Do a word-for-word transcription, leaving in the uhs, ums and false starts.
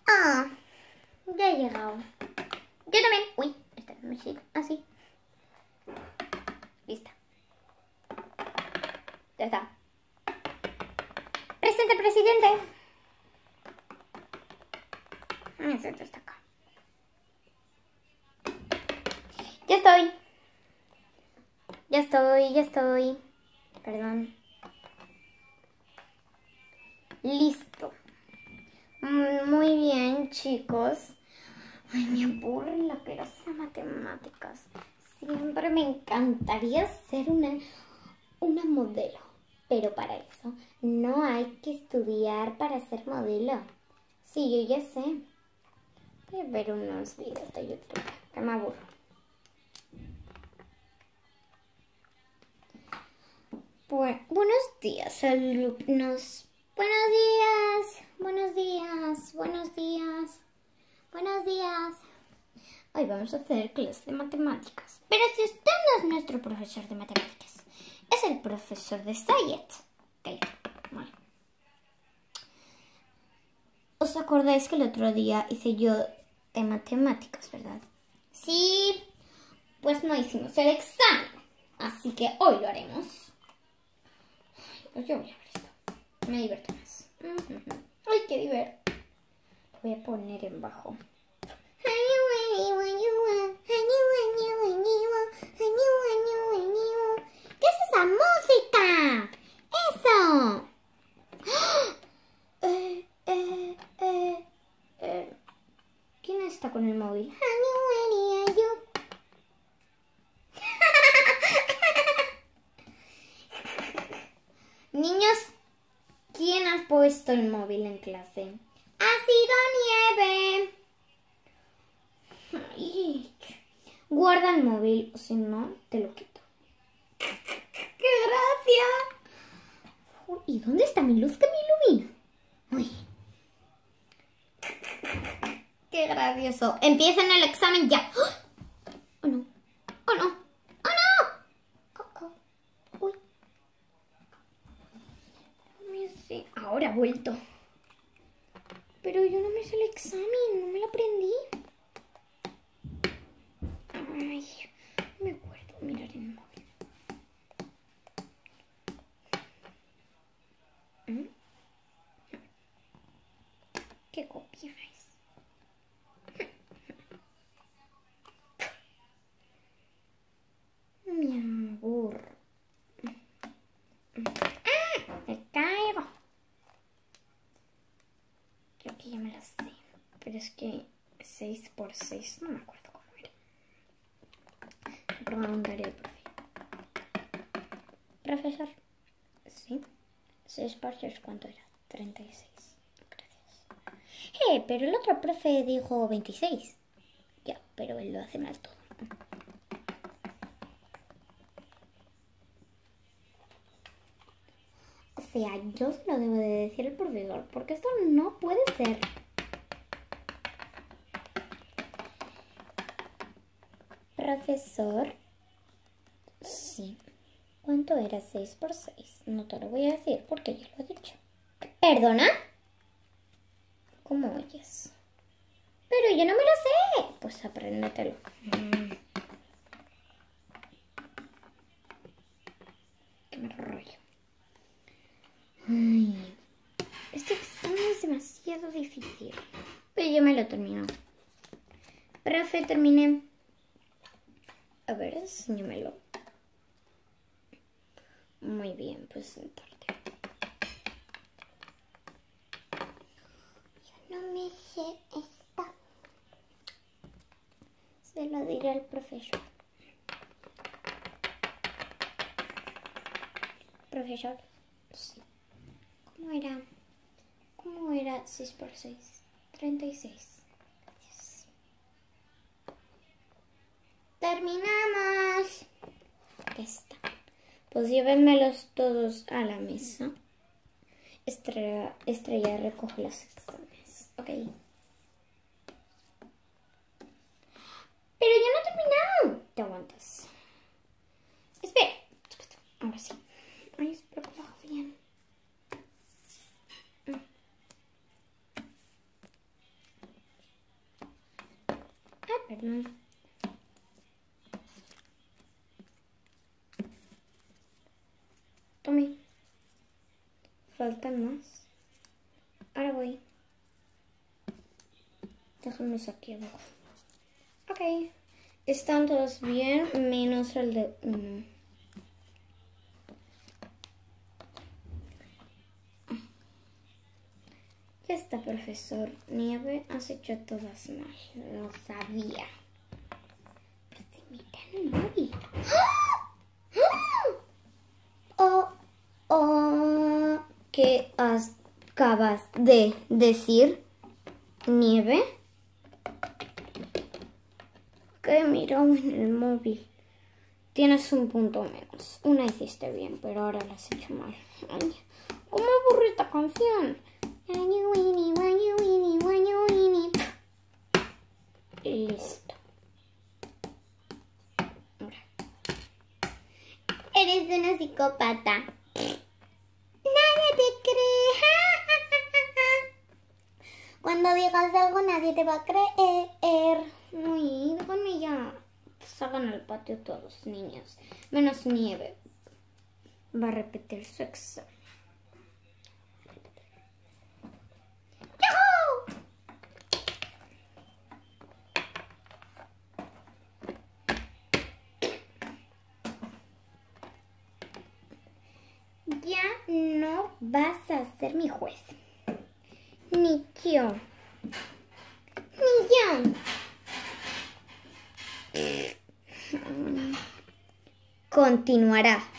Ah, ya he llegado. Yo también. Uy, esta no me sirve. Así. Lista. Ya está. Presente, presidente. Mi centro está acá. Ya estoy. Ya estoy, ya estoy. Perdón. Listo. Muy bien, chicos. Ay, me aburre la clase de matemáticas. Siempre me encantaría ser una, una modelo. Pero para eso no hay que estudiar para ser modelo. Sí, yo ya sé. Voy a ver unos videos de YouTube, que me aburro. Bu- buenos días, alumnos. Buenos días, buenos días, buenos días, buenos días. Hoy vamos a hacer clase de matemáticas. Pero si usted no es nuestro profesor de matemáticas, es el profesor de Science. Okay. Bueno. ¿Os acordáis que el otro día hice yo de matemáticas, verdad? Sí, pues no hicimos el examen, así que hoy lo haremos. Pues yo voy a ver esto, me divierto más. Ay, qué divertido. Lo voy a poner en bajo. ¿Qué es esa música? ¡Eso! Eh, eh, eh, eh. ¿Quién está con el móvil? Niños, ¿quién ha puesto el móvil en clase? Ha sido Nieve. Ay, guarda el móvil, o si no, te lo quito. ¡Qué gracia! Uy, ¿y dónde está mi luz que me ilumina? Uy. ¡Qué gracioso! Empiecen el examen ya. ¡Oh, no! ¡Oh, no! ¡Oh, no! Oh, oh. Uy. Sí, ahora ha vuelto. Pero yo no me hice el examen, no me lo aprendí. Ay, no me acuerdo mirar en el móvil. ¿Mm? ¿Qué copiáis? Me aburro. ¡Ah! Me caigo. Creo que ya me lo sé. Pero es que seis por seis no me acuerdo cómo era. Preguntaré al profe. Profesor. Sí. seis por seis, ¿cuánto era? treinta y seis. Gracias. Eh, pero el otro profe dijo veintiséis. Ya, pero él lo hace mal todo. O sea, yo se lo debo de decir al profesor, porque esto no puede ser. Profesor. Sí. ¿Cuánto era seis por seis? No te lo voy a decir porque ya lo he dicho. ¿Perdona? ¿Cómo oyes? Pero yo no me lo sé. Pues apréndetelo. Mm. Qué me rollo. Ay, este examen es demasiado difícil. Pero yo me lo termino. Profe, terminé. A ver, enséñamelo. Muy bien, pues sentarte. Yo no me sé esta. Se lo diré al profesor. Profesor. Sí. ¿Cómo era? ¿Cómo era seis por seis? treinta y seis. Gracias. ¡Terminamos! Ya está. Pues llévenmelos todos a la mesa. Estrella, Estrella recoge los exámenes. Ok. Pero yo no he terminado. Te aguantas. Espera. Ahora sí. Ay, espero que lo haga bien. ¿no? Tome. Faltan más. Ahora voy. Déjame aquí abajo. Ok. Están todos bien, menos el de uno. Ya está, profesor. Nieve, has hecho todas mal. Lo sabía. Pero se mira en el móvil. Oh, oh. ¿Qué acabas de decir, Nieve? Que miró en el móvil. Tienes un punto menos. Una hiciste bien, pero ahora la has hecho mal. Ay, ¿cómo aburre esta canción? Listo. Ahora. Eres una psicópata. Nadie te cree. Cuando digas algo nadie te va a creer. Uy, déjame ya. Salgan al patio todos, niños. Menos Nieve. Va a repetir su examen. ¡Yujú! Ya no vas a ser mi juez. Ni yo. Ni yo. Continuará.